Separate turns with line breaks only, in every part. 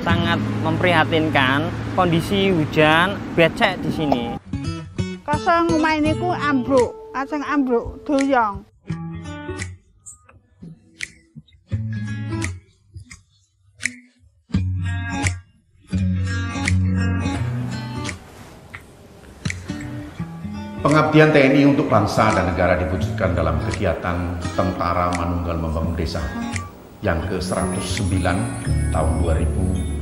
sangat memprihatinkan. Kondisi hujan becek di sini.
Kosong omah niku ambruk, ajeng ambruk doyong.
Pengabdian TNI untuk bangsa dan negara diwujudkan dalam kegiatan Tentara Manunggal Membangun Desa yang ke-109 tahun 2020.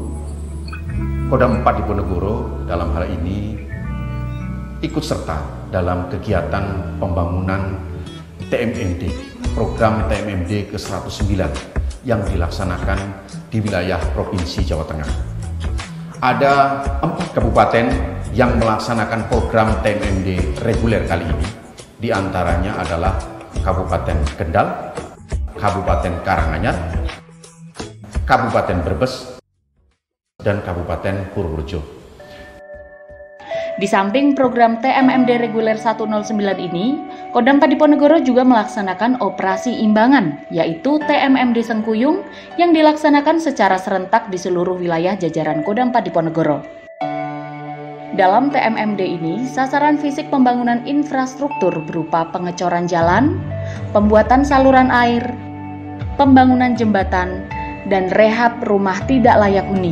Kodam 4 Diponegoro dalam hal ini ikut serta dalam kegiatan pembangunan TMMD, program TMMD ke-109 yang dilaksanakan di wilayah Provinsi Jawa Tengah. Ada 4 kabupaten yang melaksanakan program TMMD reguler kali ini. Di antaranya adalah Kabupaten Kendal, Kabupaten Karanganyar, Kabupaten Brebes, dan Kabupaten Purworejo.
Di samping program TMMD reguler 109 ini, Kodam 4 Diponegoro juga melaksanakan operasi imbangan, yaitu TMMD Sengkuyung yang dilaksanakan secara serentak di seluruh wilayah jajaran Kodam 4 Diponegoro. Dalam TMMD ini, sasaran fisik pembangunan infrastruktur berupa pengecoran jalan, pembuatan saluran air, pembangunan jembatan, dan rehab rumah tidak layak huni.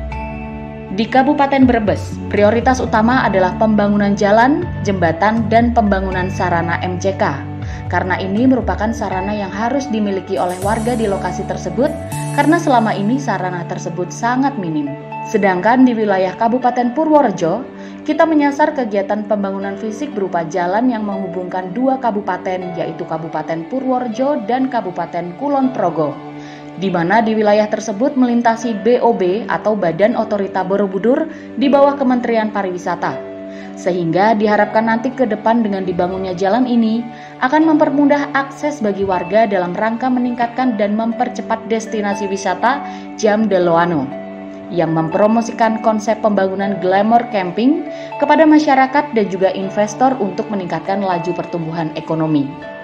Di Kabupaten Brebes, prioritas utama adalah pembangunan jalan, jembatan, dan pembangunan sarana MCK. Karena ini merupakan sarana yang harus dimiliki oleh warga di lokasi tersebut, karena selama ini sarana tersebut sangat minim. Sedangkan di wilayah Kabupaten Purworejo, kita menyasar kegiatan pembangunan fisik berupa jalan yang menghubungkan 2 kabupaten, yaitu Kabupaten Purworejo dan Kabupaten Kulon Progo, di mana di wilayah tersebut melintasi BOB atau Badan Otorita Borobudur di bawah Kementerian Pariwisata. Sehingga diharapkan nanti ke depan dengan dibangunnya jalan ini akan mempermudah akses bagi warga dalam rangka meningkatkan dan mempercepat destinasi wisata Jam de Loano yang mempromosikan konsep pembangunan glamour camping kepada masyarakat dan juga investor untuk meningkatkan laju pertumbuhan ekonomi.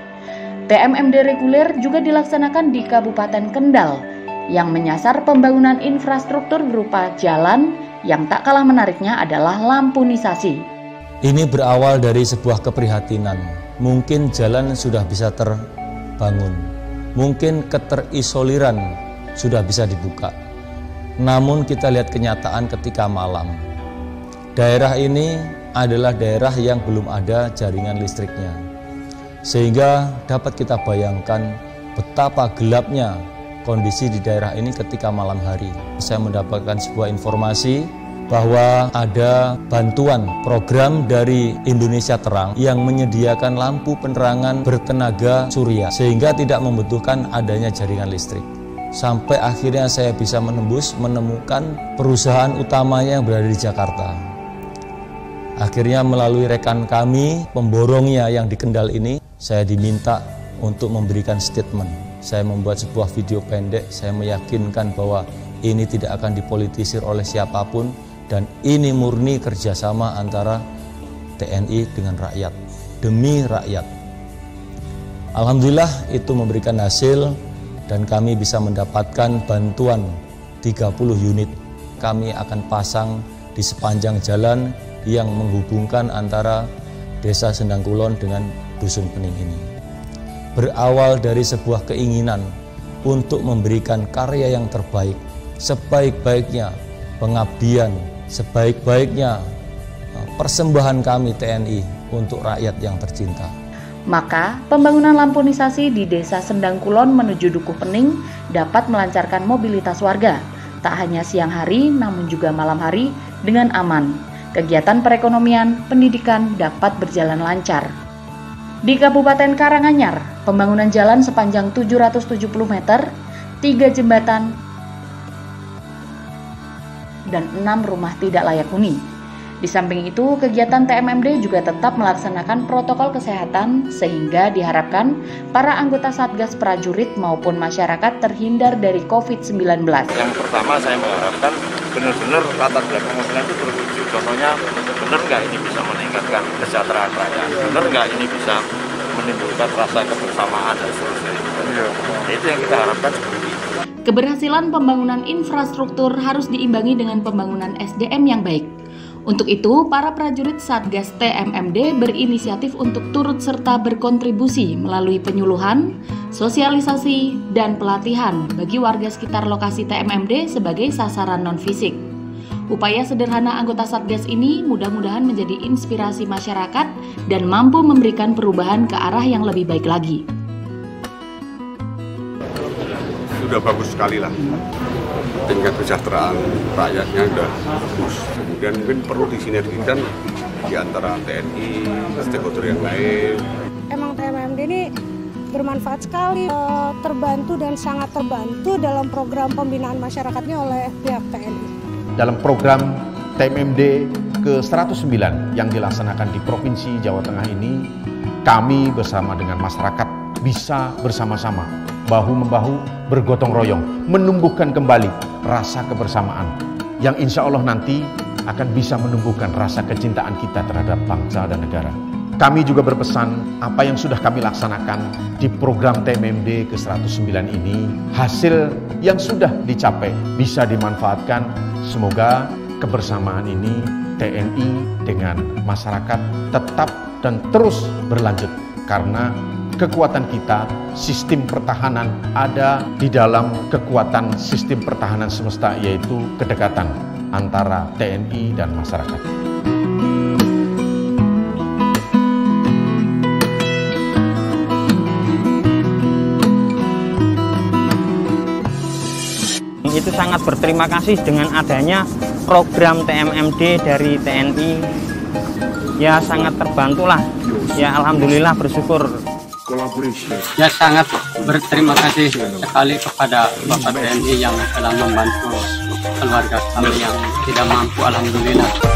TMMD reguler juga dilaksanakan di Kabupaten Kendal yang menyasar pembangunan infrastruktur berupa jalan yang tak kalah menariknya adalah lampunisasi.
Ini berawal dari sebuah keprihatinan. Mungkin jalan sudah bisa terbangun, mungkin keterisoliran sudah bisa dibuka. Namun kita lihat kenyataan ketika malam. Daerah ini adalah daerah yang belum ada jaringan listriknya. Sehingga dapat kita bayangkan betapa gelapnya kondisi di daerah ini ketika malam hari. Saya mendapatkan sebuah informasi bahwa ada bantuan program dari Indonesia Terang yang menyediakan lampu penerangan bertenaga surya sehingga tidak membutuhkan adanya jaringan listrik. Sampai akhirnya saya bisa menemukan perusahaan utamanya yang berada di Jakarta. Akhirnya melalui rekan kami, pemborongnya yang di Kendal ini, saya diminta untuk memberikan statement. Saya membuat sebuah video pendek, saya meyakinkan bahwa ini tidak akan dipolitisir oleh siapapun dan ini murni kerjasama antara TNI dengan rakyat, demi rakyat. Alhamdulillah itu memberikan hasil dan kami bisa mendapatkan bantuan 30 unit. Kami akan pasang di sepanjang jalan yang menghubungkan antara Desa Sendang Kulon dengan Dusun Pening ini. Berawal dari sebuah keinginan untuk memberikan karya yang terbaik, sebaik-baiknya pengabdian, sebaik-baiknya persembahan kami TNI untuk rakyat yang tercinta.
Maka, pembangunan lampunisasi di Desa Sendang Kulon menuju Dukuh Pening dapat melancarkan mobilitas warga, tak hanya siang hari namun juga malam hari dengan aman. Kegiatan perekonomian, pendidikan dapat berjalan lancar. Di Kabupaten Karanganyar, pembangunan jalan sepanjang 770 meter, 3 jembatan, dan 6 rumah tidak layak huni. Di samping itu, kegiatan TMMD juga tetap melaksanakan protokol kesehatan sehingga diharapkan para anggota Satgas prajurit maupun masyarakat terhindar dari COVID-19.
Yang pertama saya mengharapkan benar-benar latar belakang mobilnya itu terwujud. Contohnya, benar nggak ini bisa meningkatkan kesejahteraan rakyat? Benar nggak ini bisa menimbulkan rasa kebersamaan dan seterusnya? Itu yang kita harapkan seperti itu.
Keberhasilan pembangunan infrastruktur harus diimbangi dengan pembangunan SDM yang baik. Untuk itu, para prajurit Satgas TMMD berinisiatif untuk turut serta berkontribusi melalui penyuluhan, sosialisasi, dan pelatihan bagi warga sekitar lokasi TMMD sebagai sasaran non-fisik. Upaya sederhana anggota Satgas ini mudah-mudahan menjadi inspirasi masyarakat dan mampu memberikan perubahan ke arah yang lebih baik lagi.
Sudah bagus sekali lah, tingkat kesejahteraan rakyatnya sudah bagus. Kemudian mungkin perlu disinergikan di antara TNI, stakeholder yang lain.
Emang TMMD ini bermanfaat sekali, terbantu dan sangat terbantu dalam program pembinaan masyarakatnya oleh pihak TNI.
Dalam program TMMD ke-109 yang dilaksanakan di Provinsi Jawa Tengah ini, kami bersama dengan masyarakat bisa bersama-sama, bahu-membahu, bergotong royong, menumbuhkan kembali rasa kebersamaan yang insya Allah nanti akan bisa menumbuhkan rasa kecintaan kita terhadap bangsa dan negara. Kami juga berpesan apa yang sudah kami laksanakan di program TMMD ke-109 ini, hasil yang sudah dicapai bisa dimanfaatkan. Semoga kebersamaan ini TNI dengan masyarakat tetap dan terus berlanjut, karena kekuatan kita, sistem pertahanan ada di dalam kekuatan sistem pertahanan semesta, yaitu kedekatan antara TNI dan masyarakat.
Itu sangat berterima kasih dengan adanya program TMMD dari TNI. Ya sangat terbantulah. Ya alhamdulillah, bersyukur.
Ya sangat berterima kasih sekali kepada Bapak TNI yang telah membantu keluarga kami yang tidak mampu, alhamdulillah.